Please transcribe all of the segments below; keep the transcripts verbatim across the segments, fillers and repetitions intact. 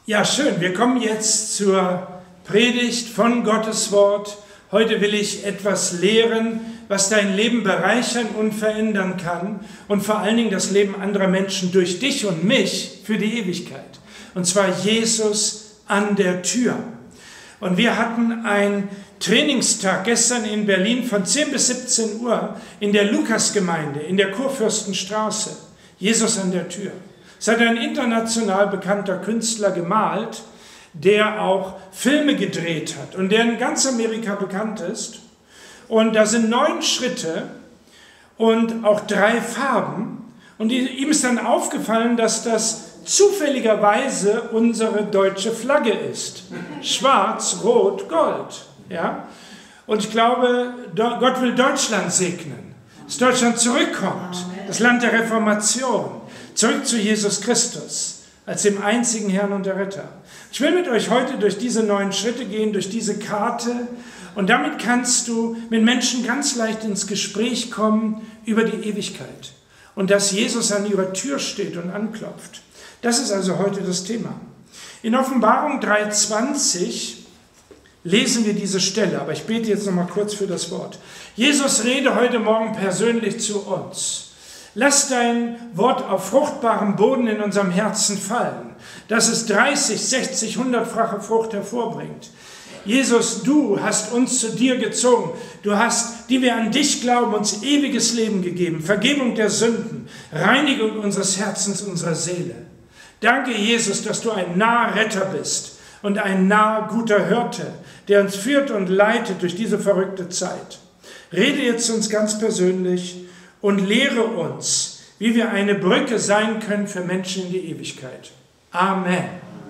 Ja, schön. Wir kommen jetzt zur Predigt von Gottes Wort. Heute will ich etwas lehren, was dein Leben bereichern und verändern kann und vor allen Dingen das Leben anderer Menschen durch dich und mich für die Ewigkeit. Und zwar Jesus an der Tür. Und wir hatten einen Trainingstag gestern in Berlin von zehn bis siebzehn Uhr in der Lukasgemeinde in der Kurfürstenstraße. Jesus an der Tür. Es hat ein international bekannter Künstler gemalt, der auch Filme gedreht hat und der in ganz Amerika bekannt ist. Und da sind neun Schritte und auch drei Farben. Und ihm ist dann aufgefallen, dass das zufälligerweise unsere deutsche Flagge ist. Schwarz, Rot, Gold. Ja? Und ich glaube, Gott will Deutschland segnen, dass Deutschland zurückkommt, das Land der Reformation. Zurück zu Jesus Christus, als dem einzigen Herrn und der Retter. Ich will mit euch heute durch diese neun Schritte gehen, durch diese Karte. Und damit kannst du mit Menschen ganz leicht ins Gespräch kommen über die Ewigkeit. Und dass Jesus an ihrer Tür steht und anklopft. Das ist also heute das Thema. In Offenbarung drei zwanzig lesen wir diese Stelle. Aber ich bete jetzt noch mal kurz für das Wort. Jesus rede heute Morgen persönlich zu uns. Lass dein Wort auf fruchtbarem Boden in unserem Herzen fallen, dass es dreißig, sechzig, hundertfache Frucht hervorbringt. Jesus, du hast uns zu dir gezogen. Du hast, die wir an dich glauben, uns ewiges Leben gegeben, Vergebung der Sünden, Reinigung unseres Herzens, unserer Seele. Danke, Jesus, dass du ein naher Retter bist und ein naher guter Hirte, der uns führt und leitet durch diese verrückte Zeit. Rede jetzt uns ganz persönlich und lehre uns, wie wir eine Brücke sein können für Menschen in die Ewigkeit. Amen. Amen.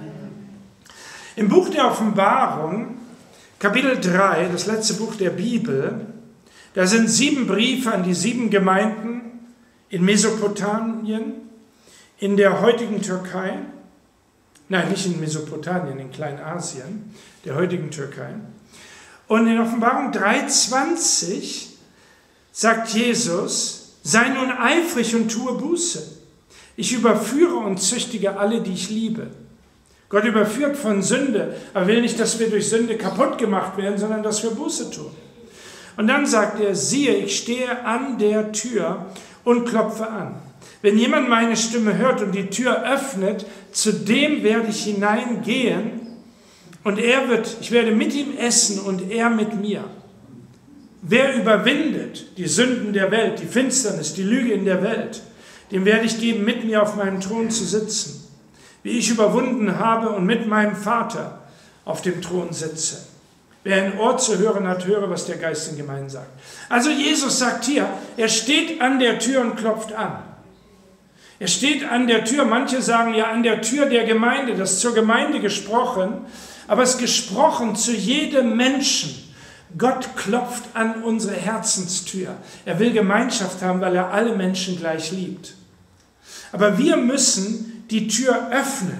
Im Buch der Offenbarung, Kapitel drei, das letzte Buch der Bibel, da sind sieben Briefe an die sieben Gemeinden in Mesopotamien, in der heutigen Türkei, nein, nicht in Mesopotamien, in Kleinasien, der heutigen Türkei. Und in Offenbarung drei zwanzig sagt Jesus, sei nun eifrig und tue Buße. Ich überführe und züchtige alle, die ich liebe. Gott überführt von Sünde, aber will nicht, dass wir durch Sünde kaputt gemacht werden, sondern dass wir Buße tun. Und dann sagt er, siehe, ich stehe an der Tür und klopfe an. Wenn jemand meine Stimme hört und die Tür öffnet, zu dem werde ich hineingehen und er wird, ich werde mit ihm essen und er mit mir. Wer überwindet die Sünden der Welt, die Finsternis, die Lüge in der Welt, dem werde ich geben, mit mir auf meinem Thron zu sitzen, wie ich überwunden habe und mit meinem Vater auf dem Thron sitze. Wer ein Ohr zu hören hat, höre, was der Geist den Gemeinden sagt. Also Jesus sagt hier, er steht an der Tür und klopft an. Er steht an der Tür, manche sagen ja an der Tür der Gemeinde, das ist zur Gemeinde gesprochen, aber es ist gesprochen zu jedem Menschen. Gott klopft an unsere Herzenstür. Er will Gemeinschaft haben, weil er alle Menschen gleich liebt. Aber wir müssen die Tür öffnen,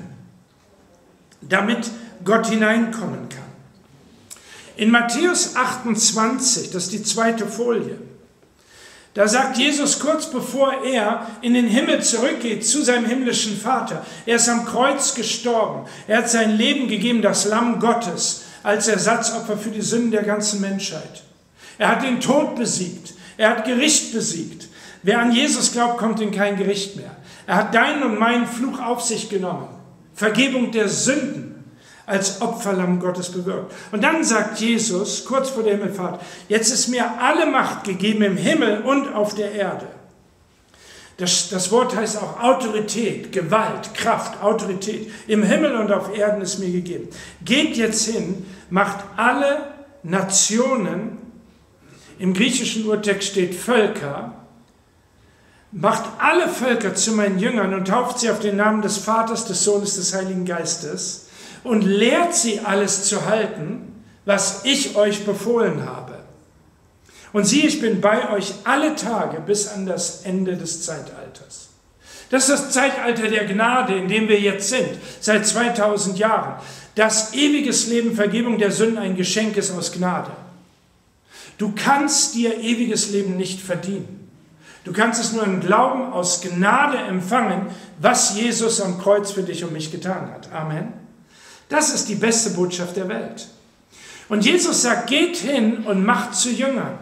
damit Gott hineinkommen kann. In Matthäus achtundzwanzig, das ist die zweite Folie, da sagt Jesus kurz bevor er in den Himmel zurückgeht zu seinem himmlischen Vater, er ist am Kreuz gestorben, er hat sein Leben gegeben, das Lamm Gottes, als Ersatzopfer für die Sünden der ganzen Menschheit. Er hat den Tod besiegt. Er hat Gericht besiegt. Wer an Jesus glaubt, kommt in kein Gericht mehr. Er hat deinen und meinen Fluch auf sich genommen. Vergebung der Sünden als Opferlamm Gottes bewirkt. Und dann sagt Jesus, kurz vor der Himmelfahrt, jetzt ist mir alle Macht gegeben im Himmel und auf der Erde. Das, das Wort heißt auch Autorität, Gewalt, Kraft, Autorität. Im Himmel und auf Erden ist mir gegeben. Geht jetzt hin, macht alle Nationen, im griechischen Urtext steht Völker, macht alle Völker zu meinen Jüngern und tauft sie auf den Namen des Vaters, des Sohnes, des Heiligen Geistes und lehrt sie alles zu halten, was ich euch befohlen habe. Und siehe, ich bin bei euch alle Tage bis an das Ende des Zeitalters. Das ist das Zeitalter der Gnade, in dem wir jetzt sind, seit zweitausend Jahren. Dass ewiges Leben, Vergebung der Sünden ein Geschenk ist aus Gnade. Du kannst dir ewiges Leben nicht verdienen. Du kannst es nur im Glauben aus Gnade empfangen, was Jesus am Kreuz für dich und mich getan hat. Amen. Das ist die beste Botschaft der Welt. Und Jesus sagt, geht hin und macht zu Jüngern.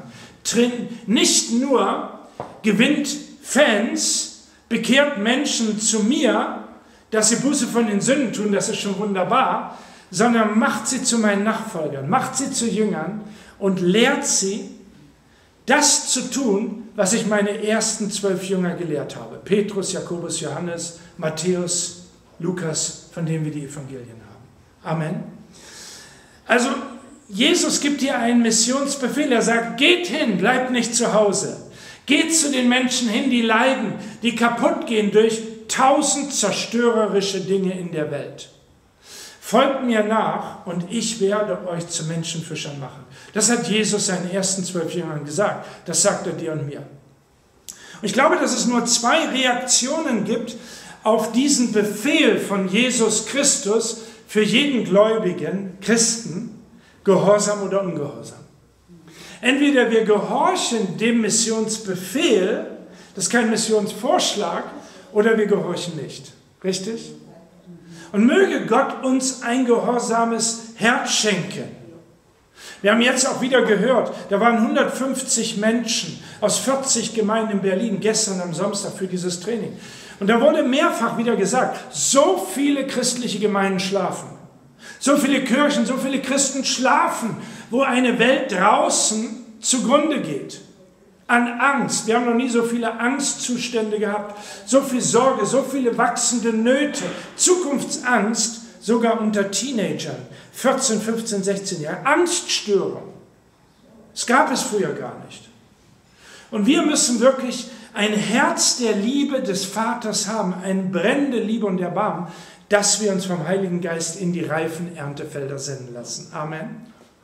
Nicht nur gewinnt Fans, bekehrt Menschen zu mir, dass sie Buße von den Sünden tun, das ist schon wunderbar, sondern macht sie zu meinen Nachfolgern, macht sie zu Jüngern und lehrt sie, das zu tun, was ich meine ersten zwölf Jünger gelehrt habe. Petrus, Jakobus, Johannes, Matthäus, Lukas, von denen wir die Evangelien haben. Amen. Also Jesus gibt hier einen Missionsbefehl. Er sagt, geht hin, bleibt nicht zu Hause. Geht zu den Menschen hin, die leiden, die kaputt gehen durch tausend zerstörerische Dinge in der Welt. Folgt mir nach und ich werde euch zu Menschenfischern machen. Das hat Jesus seinen ersten zwölf Jüngern gesagt. Das sagt er dir und mir. Und ich glaube, dass es nur zwei Reaktionen gibt auf diesen Befehl von Jesus Christus für jeden gläubigen Christen, Gehorsam oder Ungehorsam. Entweder wir gehorchen dem Missionsbefehl, das ist kein Missionsvorschlag, oder wir gehorchen nicht. Richtig? Und möge Gott uns ein gehorsames Herz schenken. Wir haben jetzt auch wieder gehört, da waren hundertfünfzig Menschen aus vierzig Gemeinden in Berlin gestern am Samstag für dieses Training. Und da wurde mehrfach wieder gesagt, so viele christliche Gemeinden schlafen. So viele Kirchen, so viele Christen schlafen, wo eine Welt draußen zugrunde geht. An Angst. Wir haben noch nie so viele Angstzustände gehabt, so viel Sorge, so viele wachsende Nöte, Zukunftsangst, sogar unter Teenagern, vierzehn, fünfzehn, sechzehn Jahre. Angststörung. Das gab es früher gar nicht. Und wir müssen wirklich ein Herz der Liebe des Vaters haben, eine brennende Liebe und Erbarmen, dass wir uns vom Heiligen Geist in die reifen Erntefelder senden lassen. Amen.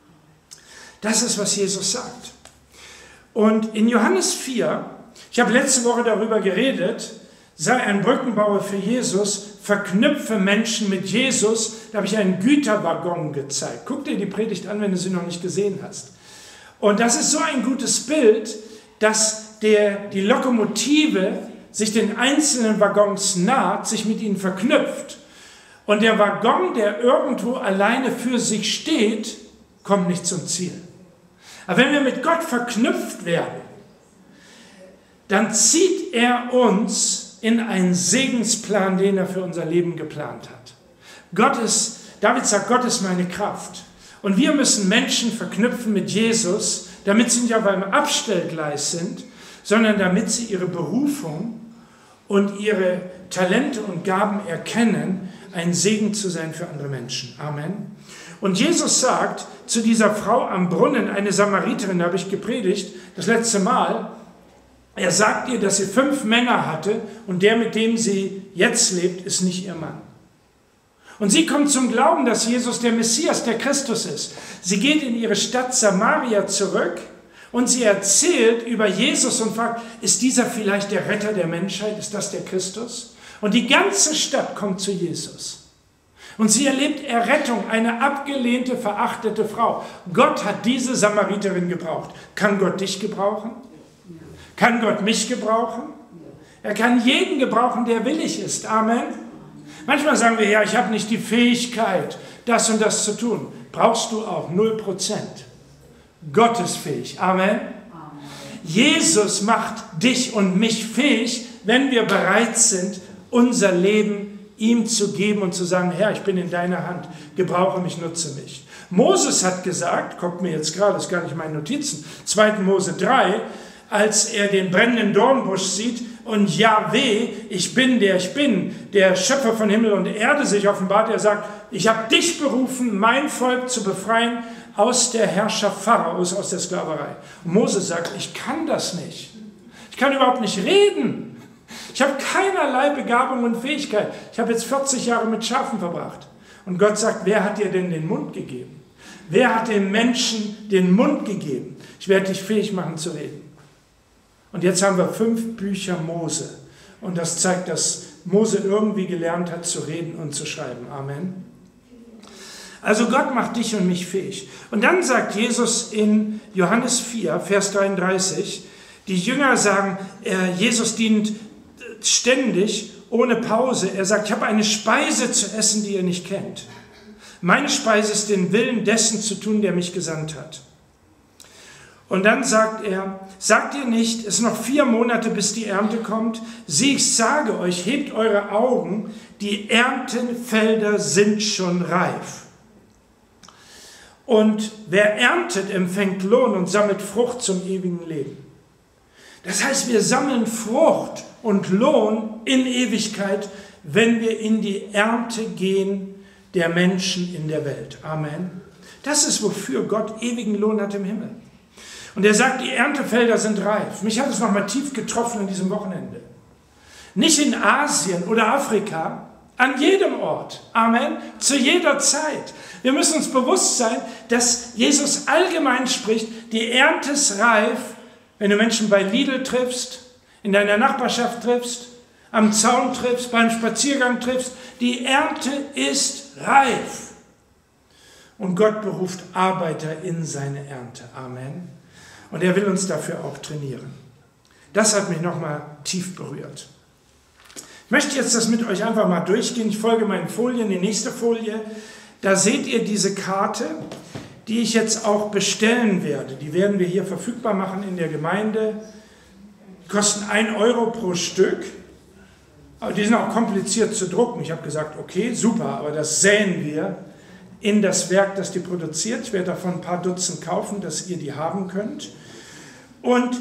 Das ist, was Jesus sagt. Und in Johannes vier, ich habe letzte Woche darüber geredet, sei ein Brückenbauer für Jesus, verknüpfe Menschen mit Jesus. Da habe ich einen Güterwaggon gezeigt. Guck dir die Predigt an, wenn du sie noch nicht gesehen hast. Und das ist so ein gutes Bild, dass der, die Lokomotive sich den einzelnen Waggons naht, sich mit ihnen verknüpft. Und der Waggon, der irgendwo alleine für sich steht, kommt nicht zum Ziel. Aber wenn wir mit Gott verknüpft werden, dann zieht er uns in einen Segensplan, den er für unser Leben geplant hat. Gott ist, David sagt, Gott ist meine Kraft. Und wir müssen Menschen verknüpfen mit Jesus, damit sie nicht auf einem Abstellgleis sind, sondern damit sie ihre Berufung und ihre Talente und Gaben erkennen, ein Segen zu sein für andere Menschen. Amen. Und Jesus sagt zu dieser Frau am Brunnen, eine Samariterin, da habe ich gepredigt, das letzte Mal, er sagt ihr, dass sie fünf Männer hatte und der, mit dem sie jetzt lebt, ist nicht ihr Mann. Und sie kommt zum Glauben, dass Jesus der Messias, der Christus ist. Sie geht in ihre Stadt Samaria zurück und sie erzählt über Jesus und fragt, ist dieser vielleicht der Retter der Menschheit? Ist das der Christus? Und die ganze Stadt kommt zu Jesus. Und sie erlebt Errettung, eine abgelehnte, verachtete Frau. Gott hat diese Samariterin gebraucht. Kann Gott dich gebrauchen? Kann Gott mich gebrauchen? Er kann jeden gebrauchen, der willig ist. Amen. Manchmal sagen wir, ja, ich habe nicht die Fähigkeit, das und das zu tun. Brauchst du auch, null Prozent. Gott ist fähig. Amen. Amen. Jesus macht dich und mich fähig, wenn wir bereit sind, unser Leben ihm zu geben und zu sagen, Herr, ich bin in deiner Hand, gebrauche mich, nutze mich. Moses hat gesagt, kommt mir jetzt gerade, das ist gar nicht meine Notizen, zweiter Mose drei, als er den brennenden Dornbusch sieht und Jahweh, ich bin der ich bin, der Schöpfer von Himmel und Erde sich offenbart, er sagt, ich habe dich berufen, mein Volk zu befreien aus der Herrschaft Pharaos, aus der Sklaverei. Und Moses sagt, ich kann das nicht. Ich kann überhaupt nicht reden. Ich habe keinerlei Begabung und Fähigkeit. Ich habe jetzt vierzig Jahre mit Schafen verbracht. Und Gott sagt, wer hat dir denn den Mund gegeben? Wer hat den Menschen den Mund gegeben? Ich werde dich fähig machen zu reden. Und jetzt haben wir fünf Bücher Mose. Und das zeigt, dass Mose irgendwie gelernt hat zu reden und zu schreiben. Amen. Also Gott macht dich und mich fähig. Und dann sagt Jesus in Johannes vier, Vers dreiunddreißig, die Jünger sagen, Jesus dient ständig, ohne Pause. Er sagt, ich habe eine Speise zu essen, die ihr nicht kennt. Meine Speise ist, den Willen dessen zu tun, der mich gesandt hat. Und dann sagt er, sagt ihr nicht, es sind noch vier Monate, bis die Ernte kommt? Sieh, ich sage euch, hebt eure Augen, die Erntenfelder sind schon reif. Und wer erntet, empfängt Lohn und sammelt Frucht zum ewigen Leben. Das heißt, wir sammeln Frucht und Lohn in Ewigkeit, wenn wir in die Ernte gehen der Menschen in der Welt. Amen. Das ist, wofür Gott ewigen Lohn hat im Himmel. Und er sagt, die Erntefelder sind reif. Mich hat es nochmal tief getroffen an diesem Wochenende. Nicht in Asien oder Afrika, an jedem Ort. Amen. Zu jeder Zeit. Wir müssen uns bewusst sein, dass Jesus allgemein spricht, die Ernte ist reif, wenn du Menschen bei Lidl triffst, in deiner Nachbarschaft triffst, am Zaun triffst, beim Spaziergang triffst. Die Ernte ist reif. Und Gott beruft Arbeiter in seine Ernte. Amen. Und er will uns dafür auch trainieren. Das hat mich nochmal tief berührt. Ich möchte jetzt das mit euch einfach mal durchgehen. Ich folge meinen Folien, die nächste Folie. Da seht ihr diese Karte, die ich jetzt auch bestellen werde. Die werden wir hier verfügbar machen in der Gemeinde. Die kosten ein Euro pro Stück. Aber die sind auch kompliziert zu drucken. Ich habe gesagt, okay, super, aber das säen wir in das Werk, das die produziert. Ich werde davon ein paar Dutzend kaufen, dass ihr die haben könnt. Und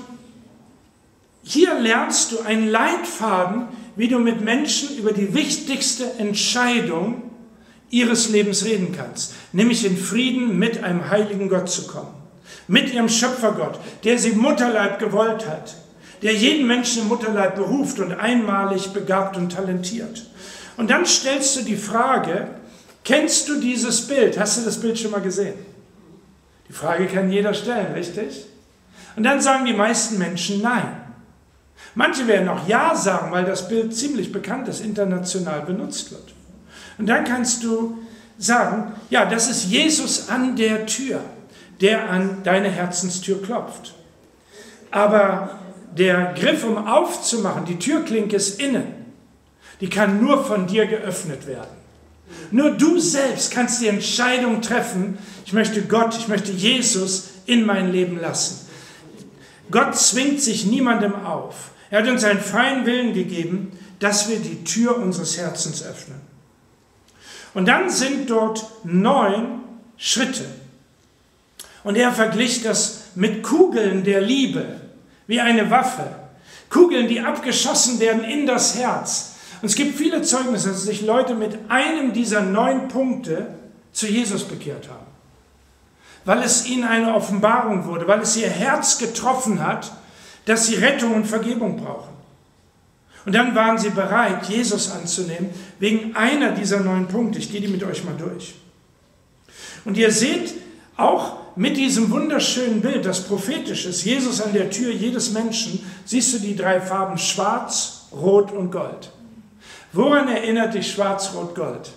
hier lernst du einen Leitfaden, wie du mit Menschen über die wichtigste Entscheidung ihres Lebens reden kannst. Nämlich in Frieden mit einem heiligen Gott zu kommen. Mit ihrem Schöpfergott, der sie im Mutterleib gewollt hat. Der jeden Menschen im Mutterleib beruft und einmalig begabt und talentiert. Und dann stellst du die Frage, kennst du dieses Bild? Hast du das Bild schon mal gesehen? Die Frage kann jeder stellen, richtig? Und dann sagen die meisten Menschen nein. Manche werden auch ja sagen, weil das Bild ziemlich bekannt ist, international benutzt wird. Und dann kannst du sagen, ja, das ist Jesus an der Tür, der an deine Herzenstür klopft. Aber der Griff, um aufzumachen, die Türklinke ist innen, die kann nur von dir geöffnet werden. Nur du selbst kannst die Entscheidung treffen, ich möchte Gott, ich möchte Jesus in mein Leben lassen. Gott zwingt sich niemandem auf. Er hat uns einen freien Willen gegeben, dass wir die Tür unseres Herzens öffnen. Und dann sind dort neun Schritte. Und er verglich das mit Kugeln der Liebe, wie eine Waffe. Kugeln, die abgeschossen werden in das Herz. Und es gibt viele Zeugnisse, dass sich Leute mit einem dieser neun Punkte zu Jesus bekehrt haben. Weil es ihnen eine Offenbarung wurde, weil es ihr Herz getroffen hat, dass sie Rettung und Vergebung brauchen. Und dann waren sie bereit, Jesus anzunehmen, wegen einer dieser neun Punkte. Ich gehe die mit euch mal durch. Und ihr seht auch mit diesem wunderschönen Bild, das prophetisch ist, Jesus an der Tür jedes Menschen, siehst du die drei Farben Schwarz, Rot und Gold. Woran erinnert dich Schwarz, Rot, Gold?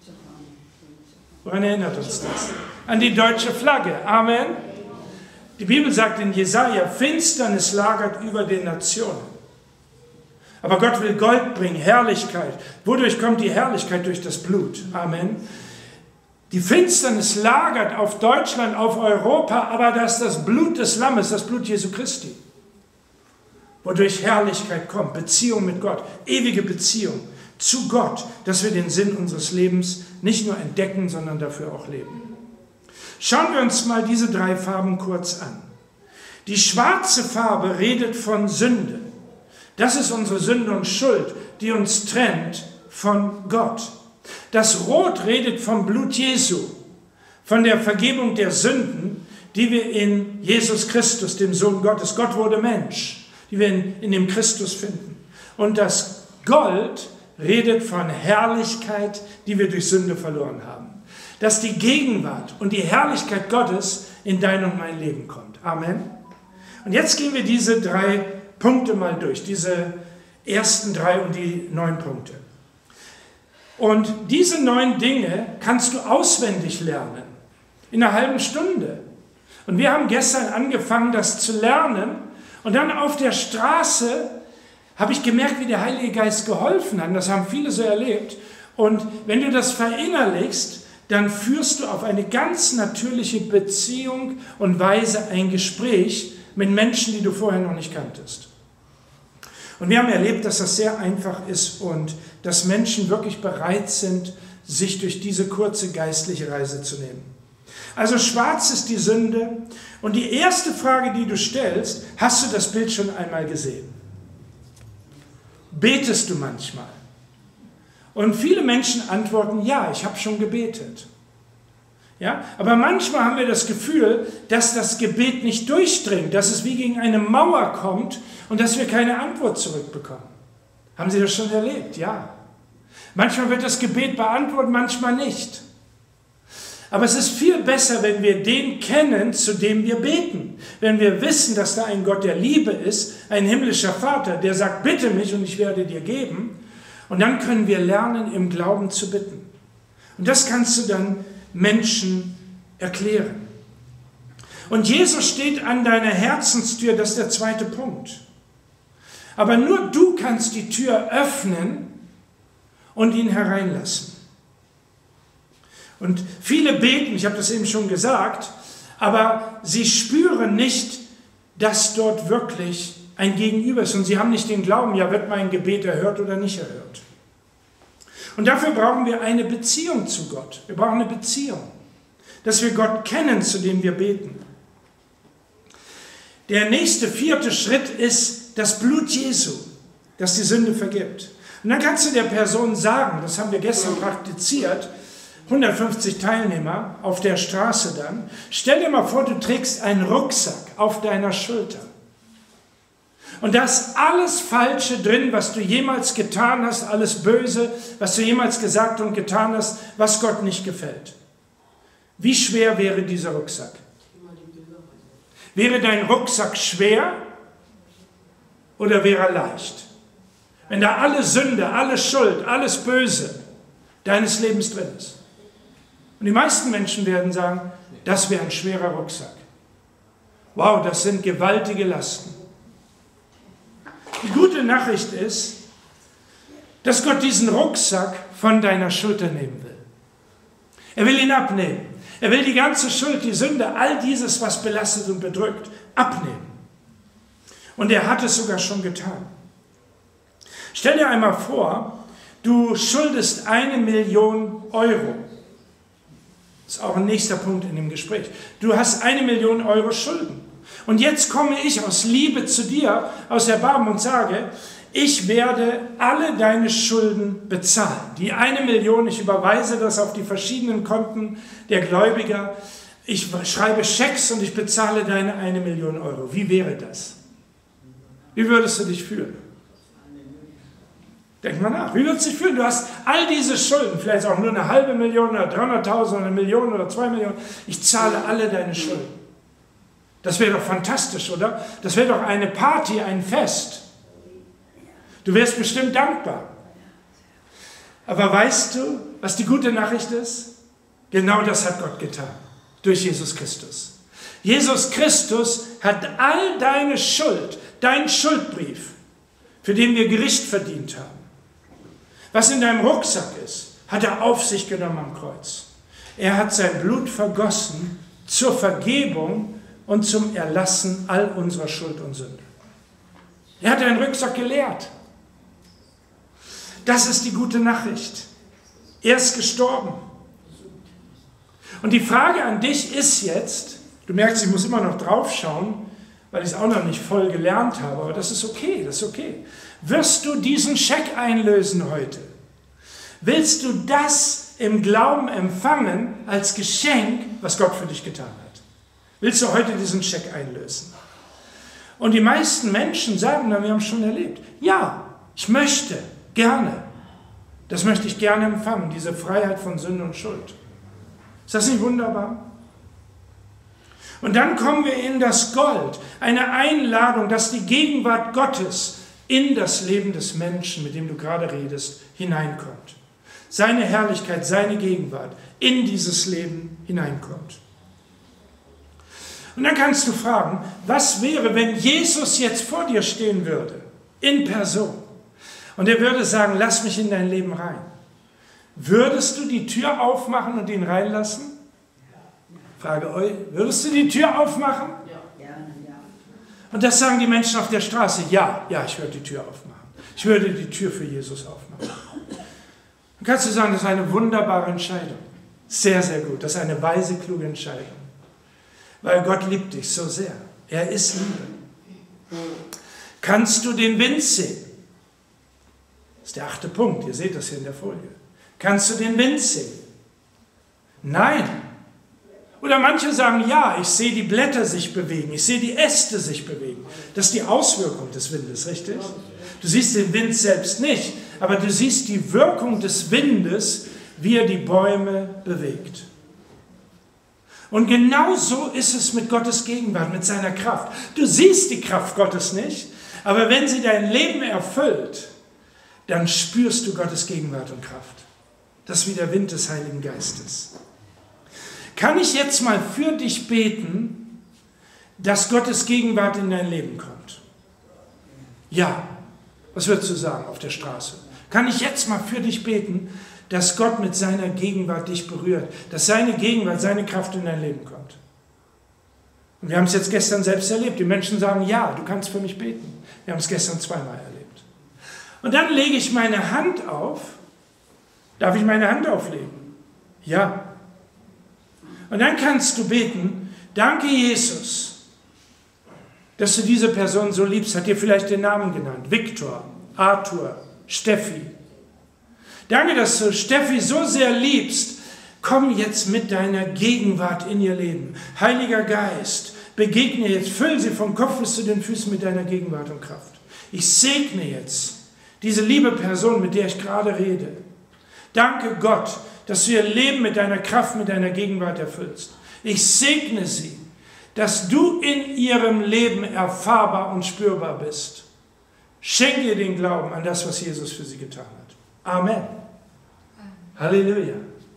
Woran erinnert uns das? An die deutsche Flagge. Amen. Die Bibel sagt in Jesaja, Finsternis lagert über den Nationen. Aber Gott will Gold bringen, Herrlichkeit. Wodurch kommt die Herrlichkeit? Durch das Blut. Amen. Die Finsternis lagert auf Deutschland, auf Europa, aber das ist das Blut des Lammes, das Blut Jesu Christi. Wodurch Herrlichkeit kommt, Beziehung mit Gott, ewige Beziehung zu Gott, dass wir den Sinn unseres Lebens nicht nur entdecken, sondern dafür auch leben. Schauen wir uns mal diese drei Farben kurz an. Die schwarze Farbe redet von Sünde. Das ist unsere Sünde und Schuld, die uns trennt von Gott. Das Rot redet vom Blut Jesu, von der Vergebung der Sünden, die wir in Jesus Christus, dem Sohn Gottes, Gott wurde Mensch, die wir in, in dem Christus finden. Und das Gold redet von Herrlichkeit, die wir durch Sünde verloren haben. Dass die Gegenwart und die Herrlichkeit Gottes in dein und mein Leben kommt. Amen. Und jetzt gehen wir diese drei Punkte mal durch, diese ersten drei und die neun Punkte. Und diese neun Dinge kannst du auswendig lernen, in einer halben Stunde. Und wir haben gestern angefangen, das zu lernen. Und dann auf der Straße habe ich gemerkt, wie der Heilige Geist geholfen hat. Und das haben viele so erlebt. Und wenn du das verinnerlichst, dann führst du auf eine ganz natürliche Beziehung und Weise ein Gespräch mit Menschen, die du vorher noch nicht kanntest. Und wir haben erlebt, dass das sehr einfach ist und dass Menschen wirklich bereit sind, sich durch diese kurze geistliche Reise zu nehmen. Also schwarz ist die Sünde und die erste Frage, die du stellst, hast du das Bild schon einmal gesehen? Betest du manchmal? Und viele Menschen antworten, ja, ich habe schon gebetet. Ja? Aber manchmal haben wir das Gefühl, dass das Gebet nicht durchdringt, dass es wie gegen eine Mauer kommt und dass wir keine Antwort zurückbekommen. Haben Sie das schon erlebt? Ja. Manchmal wird das Gebet beantwortet, manchmal nicht. Aber es ist viel besser, wenn wir den kennen, zu dem wir beten. Wenn wir wissen, dass da ein Gott der Liebe ist, ein himmlischer Vater, der sagt, bitte mich und ich werde dir geben. Und dann können wir lernen, im Glauben zu bitten. Und das kannst du dann Menschen erklären. Und Jesus steht an deiner Herzenstür, das ist der zweite Punkt. Aber nur du kannst die Tür öffnen und ihn hereinlassen. Und viele beten, ich habe das eben schon gesagt, aber sie spüren nicht, dass dort wirklich ein Gegenüber ist. Und sie haben nicht den Glauben, ja, wird mein Gebet erhört oder nicht erhört. Und dafür brauchen wir eine Beziehung zu Gott. Wir brauchen eine Beziehung, dass wir Gott kennen, zu dem wir beten. Der nächste, vierte Schritt ist das Blut Jesu, das die Sünde vergibt. Und dann kannst du der Person sagen, das haben wir gestern praktiziert, hundertfünfzig Teilnehmer auf der Straße dann, stell dir mal vor, du trägst einen Rucksack auf deiner Schulter. Und da ist alles Falsche drin, was du jemals getan hast, alles Böse, was du jemals gesagt und getan hast, was Gott nicht gefällt. Wie schwer wäre dieser Rucksack? Wäre dein Rucksack schwer oder wäre er leicht? Wenn da alle Sünde, alle Schuld, alles Böse deines Lebens drin ist. Und die meisten Menschen werden sagen, das wäre ein schwerer Rucksack. Wow, das sind gewaltige Lasten. Die gute Nachricht ist, dass Gott diesen Rucksack von deiner Schulter nehmen will. Er will ihn abnehmen. Er will die ganze Schuld, die Sünde, all dieses, was belastet und bedrückt, abnehmen. Und er hat es sogar schon getan. Stell dir einmal vor, du schuldest eine Million Euro. Das ist auch ein nächster Punkt in dem Gespräch. Du hast eine Million Euro Schulden. Und jetzt komme ich aus Liebe zu dir, aus Erbarmen und sage, ich werde alle deine Schulden bezahlen. Die eine Million, ich überweise das auf die verschiedenen Konten der Gläubiger. Ich schreibe Schecks und ich bezahle deine eine Million Euro. Wie wäre das? Wie würdest du dich fühlen? Denk mal nach. Wie würdest du dich fühlen? Du hast all diese Schulden, vielleicht auch nur eine halbe Million oder dreihunderttausend oder eine Million oder zwei Millionen. Ich zahle alle deine Schulden. Das wäre doch fantastisch, oder? Das wäre doch eine Party, ein Fest. Du wärst bestimmt dankbar. Aber weißt du, was die gute Nachricht ist? Genau das hat Gott getan, durch Jesus Christus. Jesus Christus hat all deine Schuld, deinen Schuldbrief, für den wir Gericht verdient haben, was in deinem Rucksack ist, hat er auf sich genommen am Kreuz. Er hat sein Blut vergossen zur Vergebung und zum Erlassen all unserer Schuld und Sünde. Er hat deinen Rucksack geleert. Das ist die gute Nachricht. Er ist gestorben. Und die Frage an dich ist jetzt, du merkst, ich muss immer noch drauf schauen, weil ich es auch noch nicht voll gelernt habe, aber das ist okay, das ist okay. Wirst du diesen Scheck einlösen heute? Willst du das im Glauben empfangen als Geschenk, was Gott für dich getan hat? Willst du heute diesen Scheck einlösen? Und die meisten Menschen sagen dann, wir haben es schon erlebt, ja, ich möchte, gerne. Das möchte ich gerne empfangen, diese Freiheit von Sünde und Schuld. Ist das nicht wunderbar? Und dann kommen wir in das Gold, eine Einladung, dass die Gegenwart Gottes in das Leben des Menschen, mit dem du gerade redest, hineinkommt. Seine Herrlichkeit, seine Gegenwart in dieses Leben hineinkommt. Und dann kannst du fragen, was wäre, wenn Jesus jetzt vor dir stehen würde, in Person, und er würde sagen, lass mich in dein Leben rein. würdest du die Tür aufmachen und ihn reinlassen? Frage euch, würdest du die Tür aufmachen? Und das sagen die Menschen auf der Straße. Ja, ja, ich würde die Tür aufmachen. Ich würde die Tür für Jesus aufmachen. Dann kannst du sagen, das ist eine wunderbare Entscheidung. Sehr, sehr gut. Das ist eine weise, kluge Entscheidung. Weil Gott liebt dich so sehr. Er ist Liebe. Kannst du den Wind sehen? Das ist der achte Punkt. Ihr seht das hier in der Folie. Kannst du den Wind sehen? Nein. Oder manche sagen, ja, ich sehe die Blätter sich bewegen, ich sehe die Äste sich bewegen. Das ist die Auswirkung des Windes, richtig? Du siehst den Wind selbst nicht, aber du siehst die Wirkung des Windes, wie er die Bäume bewegt. Und genau so ist es mit Gottes Gegenwart, mit seiner Kraft. Du siehst die Kraft Gottes nicht, aber wenn sie dein Leben erfüllt, dann spürst du Gottes Gegenwart und Kraft. Das ist wie der Wind des Heiligen Geistes. Kann ich jetzt mal für dich beten, dass Gottes Gegenwart in dein Leben kommt? Ja. Was würdest du sagen auf der Straße? Kann ich jetzt mal für dich beten, dass Gott mit seiner Gegenwart dich berührt, dass seine Gegenwart, seine Kraft in dein Leben kommt? Und wir haben es jetzt gestern selbst erlebt. Die Menschen sagen, ja, du kannst für mich beten. Wir haben es gestern zweimal erlebt. Und dann lege ich meine Hand auf. Darf ich meine Hand auflegen? Ja. Und dann kannst du beten, danke Jesus, dass du diese Person so liebst. Hat dir vielleicht den Namen genannt. Viktor, Arthur, Steffi. Danke, dass du Steffi so sehr liebst. Komm jetzt mit deiner Gegenwart in ihr Leben. Heiliger Geist, begegne jetzt, füll sie vom Kopf bis zu den Füßen mit deiner Gegenwart und Kraft. Ich segne jetzt diese liebe Person, mit der ich gerade rede. Danke Gott, dass du ihr Leben mit deiner Kraft, mit deiner Gegenwart erfüllst. Ich segne sie, dass du in ihrem Leben erfahrbar und spürbar bist. Schenke ihr den Glauben an das, was Jesus für sie getan hat. Amen. Amen. Halleluja.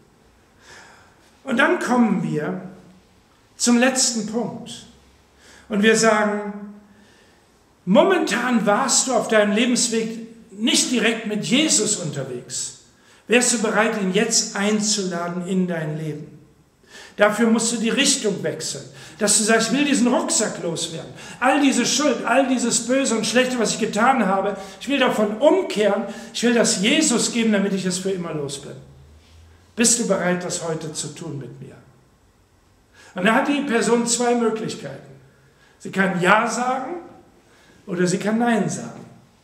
Und dann kommen wir zum letzten Punkt. Und wir sagen, momentan warst du auf deinem Lebensweg nicht direkt mit Jesus unterwegs. Wärst du bereit, ihn jetzt einzuladen in dein Leben? Dafür musst du die Richtung wechseln. Dass du sagst, ich will diesen Rucksack loswerden. All diese Schuld, all dieses Böse und Schlechte, was ich getan habe, ich will davon umkehren. Ich will das Jesus geben, damit ich es für immer los bin. Bist du bereit, das heute zu tun mit mir? Und da hat die Person zwei Möglichkeiten. Sie kann Ja sagen oder sie kann Nein sagen.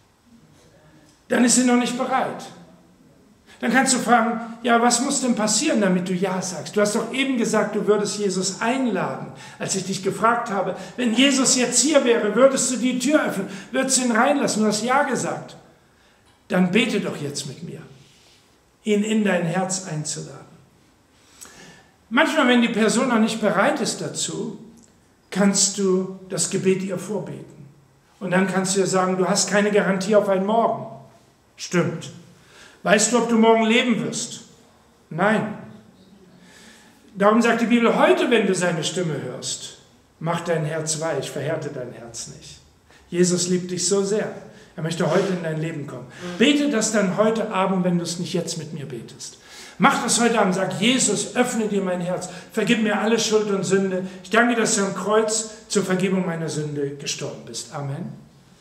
Dann ist sie noch nicht bereit. Dann kannst du fragen, ja, was muss denn passieren, damit du Ja sagst? Du hast doch eben gesagt, du würdest Jesus einladen. Als ich dich gefragt habe, wenn Jesus jetzt hier wäre, würdest du die Tür öffnen, würdest du ihn reinlassen? Du hast Ja gesagt. Dann bete doch jetzt mit mir, ihn in dein Herz einzuladen. Manchmal, wenn die Person noch nicht bereit ist dazu, kannst du das Gebet ihr vorbeten. Und dann kannst du ihr sagen, du hast keine Garantie auf einen Morgen. Stimmt. Weißt du, ob du morgen leben wirst? Nein. Darum sagt die Bibel, heute, wenn du seine Stimme hörst, mach dein Herz weich, verhärte dein Herz nicht. Jesus liebt dich so sehr. Er möchte heute in dein Leben kommen. Bete das dann heute Abend, wenn du es nicht jetzt mit mir betest. Mach das heute Abend. Sag, Jesus, öffne dir mein Herz. Vergib mir alle Schuld und Sünde. Ich danke dir, dass du am Kreuz zur Vergebung meiner Sünde gestorben bist. Amen.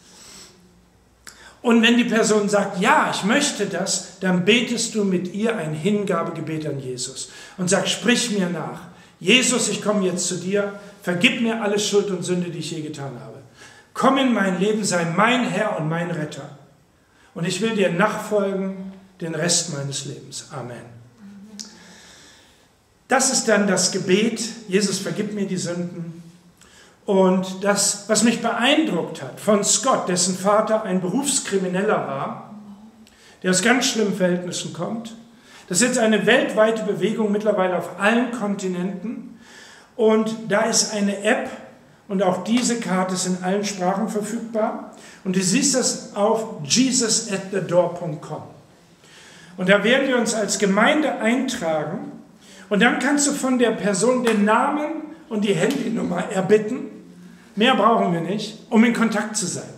Und wenn die Person sagt, ja, ich möchte das, dann betest du mit ihr ein Hingabegebet an Jesus und sag, sprich mir nach. Jesus, ich komme jetzt zu dir, vergib mir alle Schuld und Sünde, die ich je getan habe. Komm in mein Leben, sei mein Herr und mein Retter. Und ich will dir nachfolgen den Rest meines Lebens. Amen. Das ist dann das Gebet, Jesus, vergib mir die Sünden. Und das, was mich beeindruckt hat von Scott, dessen Vater ein Berufskrimineller war, der aus ganz schlimmen Verhältnissen kommt, das ist jetzt eine weltweite Bewegung, mittlerweile auf allen Kontinenten. Und da ist eine App und auch diese Karte ist in allen Sprachen verfügbar. Und du siehst das auf jesus at the door punkt com. Und da werden wir uns als Gemeinde eintragen. Und dann kannst du von der Person den Namen und die Handynummer erbitten. Mehr brauchen wir nicht, um in Kontakt zu sein.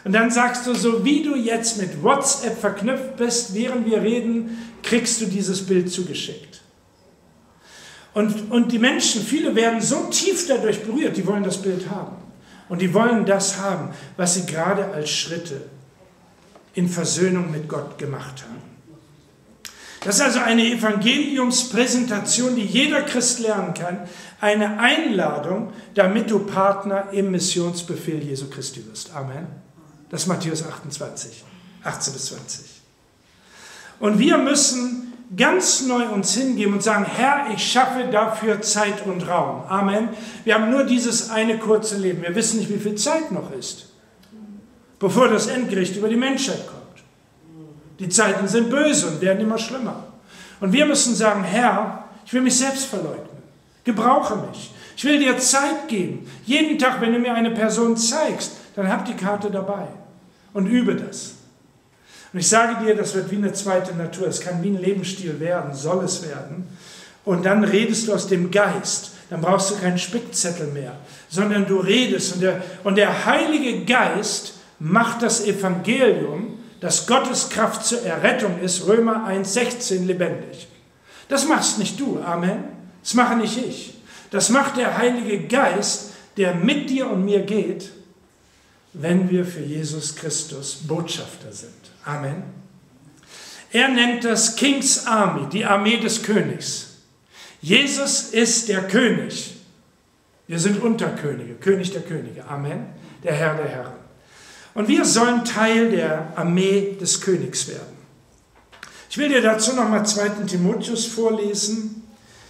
Und dann sagst du, so wie du jetzt mit WhatsApp verknüpft bist, während wir reden, kriegst du dieses Bild zugeschickt. Und, und die Menschen, viele werden so tief dadurch berührt, die wollen das Bild haben. Und die wollen das haben, was sie gerade als Schritte in Versöhnung mit Gott gemacht haben. Das ist also eine Evangeliumspräsentation, die jeder Christ lernen kann. Eine Einladung, damit du Partner im Missionsbefehl Jesu Christi wirst. Amen. Das ist Matthäus achtundzwanzig, achtzehn bis zwanzig. Und wir müssen ganz neu uns hingeben und sagen, Herr, ich schaffe dafür Zeit und Raum. Amen. Wir haben nur dieses eine kurze Leben. Wir wissen nicht, wie viel Zeit noch ist, bevor das Endgericht über die Menschheit kommt. Die Zeiten sind böse und werden immer schlimmer. Und wir müssen sagen, Herr, ich will mich selbst verleugnen. Gebrauche mich. Ich will dir Zeit geben. Jeden Tag, wenn du mir eine Person zeigst, dann hab die Karte dabei und übe das. Und ich sage dir, das wird wie eine zweite Natur. Es kann wie ein Lebensstil werden, soll es werden. Und dann redest du aus dem Geist. Dann brauchst du keinen Spickzettel mehr, sondern du redest. Und der, und der Heilige Geist macht das Evangelium, dass Gottes Kraft zur Errettung ist, Römer eins sechzehn, lebendig. Das machst nicht du, Amen. Das mache nicht ich. Das macht der Heilige Geist, der mit dir und mir geht, wenn wir für Jesus Christus Botschafter sind. Amen. Er nennt das King's Army, die Armee des Königs. Jesus ist der König. Wir sind Unterkönige, König der Könige. Amen. Der Herr der Herren. Und wir sollen Teil der Armee des Königs werden. Ich will dir dazu nochmal zweiten Timotheus vorlesen.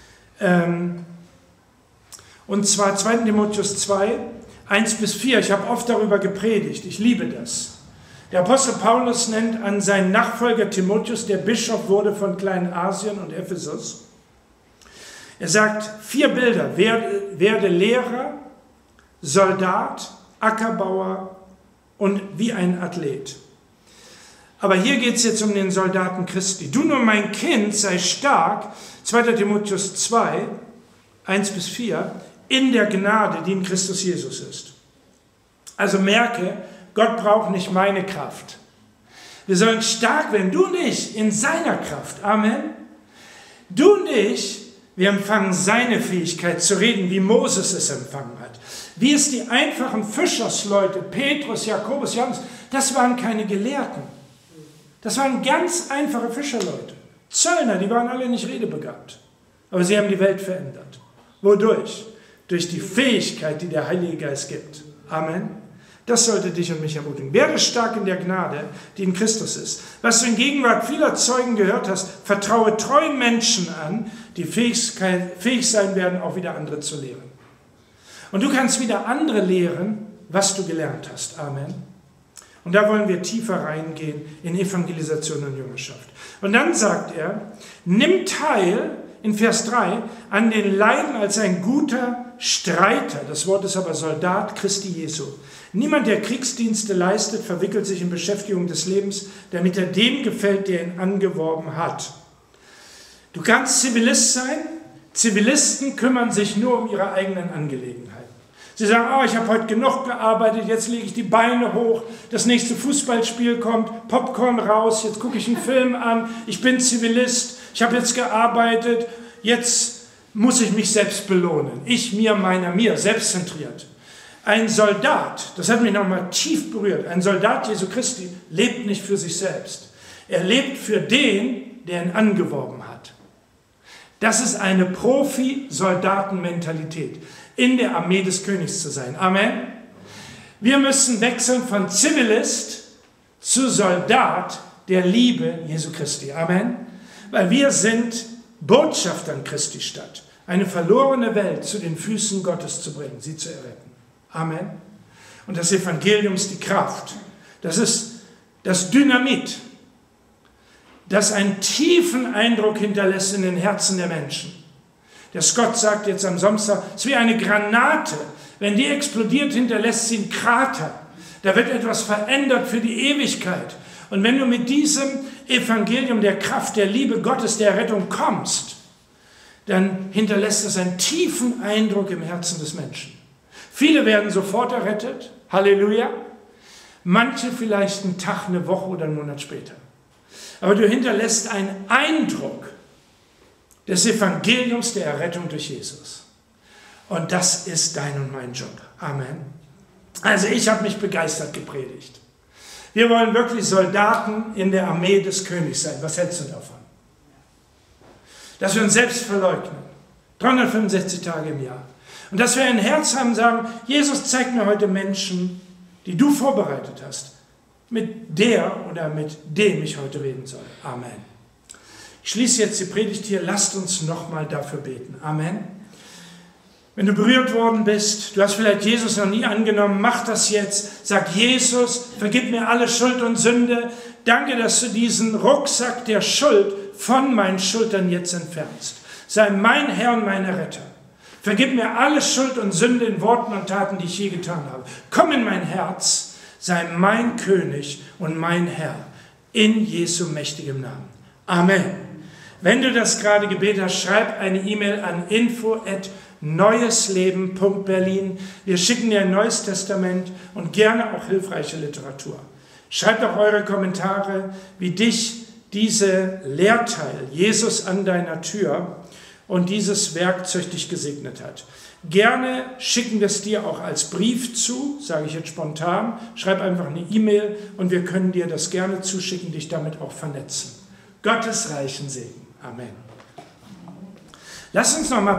Und zwar zweiten Timotheus zwei, eins bis vier. Ich habe oft darüber gepredigt. Ich liebe das. Der Apostel Paulus nennt an seinen Nachfolger Timotheus, der Bischof wurde von Kleinasien und Ephesus. Er sagt, vier Bilder. Werde, werde Lehrer, Soldat, Ackerbauer und wie ein Athlet. Aber hier geht es jetzt um den Soldaten Christi. Du nur, mein Kind, sei stark, zweiter Timotheus zwei, eins bis vier, in der Gnade, die in Christus Jesus ist. Also merke, Gott braucht nicht meine Kraft. Wir sollen stark werden, du nicht, in seiner Kraft. Amen. Du nicht, wir empfangen seine Fähigkeit zu reden, wie Moses es empfangen hat. Wie es die einfachen Fischersleute, Petrus, Jakobus, Johannes, das waren keine Gelehrten. Das waren ganz einfache Fischerleute. Zöllner, die waren alle nicht redebegabt. Aber sie haben die Welt verändert. Wodurch? Durch die Fähigkeit, die der Heilige Geist gibt. Amen. Das sollte dich und mich ermutigen. Werde stark in der Gnade, die in Christus ist. Was du in Gegenwart vieler Zeugen gehört hast, vertraue treuen Menschen an, die fähig sein werden, auch wieder andere zu lehren. Und du kannst wieder andere lehren, was du gelernt hast. Amen. Und da wollen wir tiefer reingehen in Evangelisation und Jüngerschaft. Und dann sagt er, nimm teil, in Vers drei, an den Leiden als ein guter Streiter. Das Wort ist aber Soldat Christi Jesu. Niemand, der Kriegsdienste leistet, verwickelt sich in Beschäftigung des Lebens, damit er dem gefällt, der ihn angeworben hat. Du kannst Zivilist sein. Zivilisten kümmern sich nur um ihre eigenen Angelegenheiten. Sie sagen, oh, ich habe heute genug gearbeitet, jetzt lege ich die Beine hoch, das nächste Fußballspiel kommt, Popcorn raus, jetzt gucke ich einen Film an, ich bin Zivilist, ich habe jetzt gearbeitet, jetzt muss ich mich selbst belohnen. Ich, mir, meiner, mir, selbstzentriert. Ein Soldat, das hat mich nochmal tief berührt, ein Soldat Jesu Christi lebt nicht für sich selbst. Er lebt für den, der ihn angeworben hat. Das ist eine Profi-Soldaten-Mentalität, in der Armee des Königs zu sein. Amen. Wir müssen wechseln von Zivilist zu Soldat der Liebe Jesu Christi. Amen. Weil wir sind Botschaftern Christi Stadt, eine verlorene Welt zu den Füßen Gottes zu bringen, sie zu erretten. Amen. Und das Evangelium ist die Kraft. Das ist das Dynamit, das einen tiefen Eindruck hinterlässt in den Herzen der Menschen. Der Scott sagt jetzt am Samstag, es ist wie eine Granate. Wenn die explodiert, hinterlässt sie einen Krater. Da wird etwas verändert für die Ewigkeit. Und wenn du mit diesem Evangelium der Kraft, der Liebe Gottes, der Rettung kommst, dann hinterlässt es einen tiefen Eindruck im Herzen des Menschen. Viele werden sofort errettet. Halleluja. Manche vielleicht einen Tag, eine Woche oder einen Monat später. Aber du hinterlässt einen Eindruck des Evangeliums der Errettung durch Jesus. Und das ist dein und mein Job. Amen. Also ich habe mich begeistert gepredigt. Wir wollen wirklich Soldaten in der Armee des Königs sein. Was hältst du davon? Dass wir uns selbst verleugnen. dreihundertfünfundsechzig Tage im Jahr. Und dass wir ein Herz haben und sagen, Jesus, zeig mir heute Menschen, die du vorbereitet hast, mit der oder mit dem ich heute reden soll. Amen. Ich schließe jetzt die Predigt hier. Lasst uns nochmal dafür beten. Amen. Wenn du berührt worden bist, du hast vielleicht Jesus noch nie angenommen, mach das jetzt. Sag, Jesus, vergib mir alle Schuld und Sünde. Danke, dass du diesen Rucksack der Schuld von meinen Schultern jetzt entfernst. Sei mein Herr und mein Retter. Vergib mir alle Schuld und Sünde in Worten und Taten, die ich je getan habe. Komm in mein Herz, sei mein König und mein Herr. In Jesu mächtigem Namen. Amen. Wenn du das gerade gebetet hast, schreib eine E-Mail an info at neuesleben punkt berlin. Wir schicken dir ein Neues Testament und gerne auch hilfreiche Literatur. Schreibt auch eure Kommentare, wie dich diese Lehrteil, Jesus an deiner Tür, und dieses Werkzeug dich gesegnet hat. Gerne schicken wir es dir auch als Brief zu, sage ich jetzt spontan. Schreib einfach eine E-Mail und wir können dir das gerne zuschicken, dich damit auch vernetzen. Gottes reichen Segen. Amen. Lass uns noch mal